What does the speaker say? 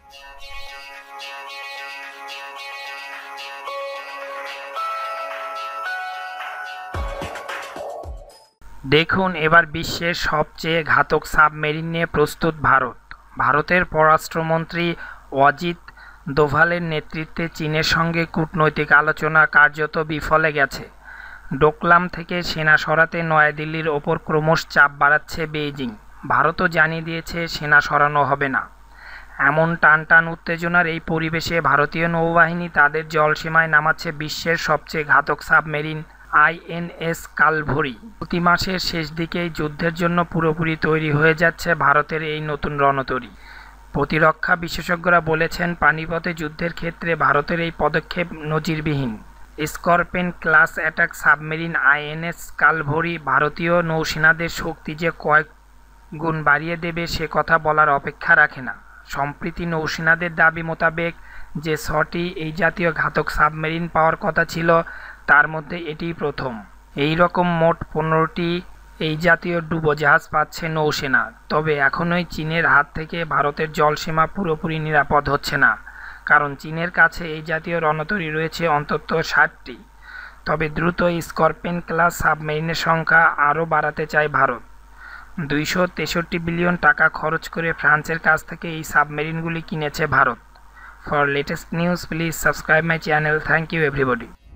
দেখুন এবার বিশ্বের সবচেয়ে ঘাতক সাবমেরিন নিয়ে প্রস্তুত ভারত। ভারতের পররাষ্ট্রমন্ত্রী অজিত দোভালের নেতৃত্বে চীনের সঙ্গে কূটনৈতিক আলোচনা কার্যত বিফলে গেছে। ডোকলাম থেকে সেনা সরাতে নয়াদিল্লির ওপর ক্রমশ চাপ বাড়াচ্ছে বেইজিং। ভারতও জানিয়ে দিয়েছে সেনা সরানো হবে না। এমন টানটান উত্তেজনার এই পরিবেশে ভারতীয় নৌবাহিনী তাদের জলসীমায় নামাচ্ছে বিশ্বের সবচেয়ে ঘাতক সাবমেরিন আইএনএস কালভারি। প্রতি মাসের শেষ দিকেই যুদ্ধের জন্য পুরোপুরি তৈরি হয়ে যাচ্ছে ভারতের এই নতুন রণতরী। প্রতিরক্ষা বিশেষজ্ঞরা বলেছেন, পানিপথে যুদ্ধের ক্ষেত্রে ভারতের এই পদক্ষেপ নজিরবিহীন। Scorpion class attack submarine INS Kalvari ভারতীয় নৌসেনাদের শক্তি যে কয়েক গুণ বাড়িয়ে দেবে সে কথা বলার অপেক্ষা রাখে না। সম্প্রতি নৌসেনাদের দাবি মোতাবেক যে 6টি এই জাতীয় ঘাতক সাবমেরিন পাওয়ার কথা ছিল তার মধ্যে এটিই প্রথম। এই রকম মোট 15টি এই জাতীয় ডুবোজাহাজ পাচ্ছে নৌসেনা। তবে এখনোই চীনের হাত থেকে ভারতের জলসীমা পুরোপুরি নিরাপদ হচ্ছে না, কারণ চীনের কাছে এই জাতীয় রণতরী রয়েছে অন্তত 60টি। তবে দ্রুত স্করপিয়ন ক্লাস সাবমেরিনের সংখ্যা আরও বাড়াতে চায় ভারত। 263 বিলিয়ন টাকা খরচ করে ফ্রান্সের কাছ থেকে এই সাবমেরিনগুলি কিনেছে Bharat. For latest news please subscribe my channel. Thank you everybody.